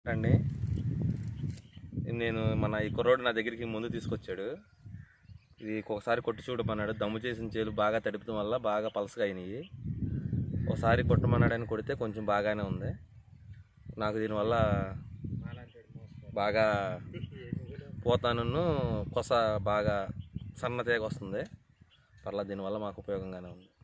అండి నేను ఈ కుర్రోడు నా దగ్గరికి ముందు తీసుకొచ్చాడు. ఇది ఒకసారి కొట్టి చూడమన్నాడు. దమ్ము చేసిన చేలు బాగా తడిపడం వల్ల బాగా పలసగా అయినాయి. ఒకసారి కొట్టమన్నాడని కొడితే కొంచెం బాగానే ఉంది. నాకు దీనివల్ల బాగా పోతాను, కొస బాగా సన్నతేగ వస్తుంది. పర్లా దీనివల్ల మాకు ఉపయోగంగానే ఉంది.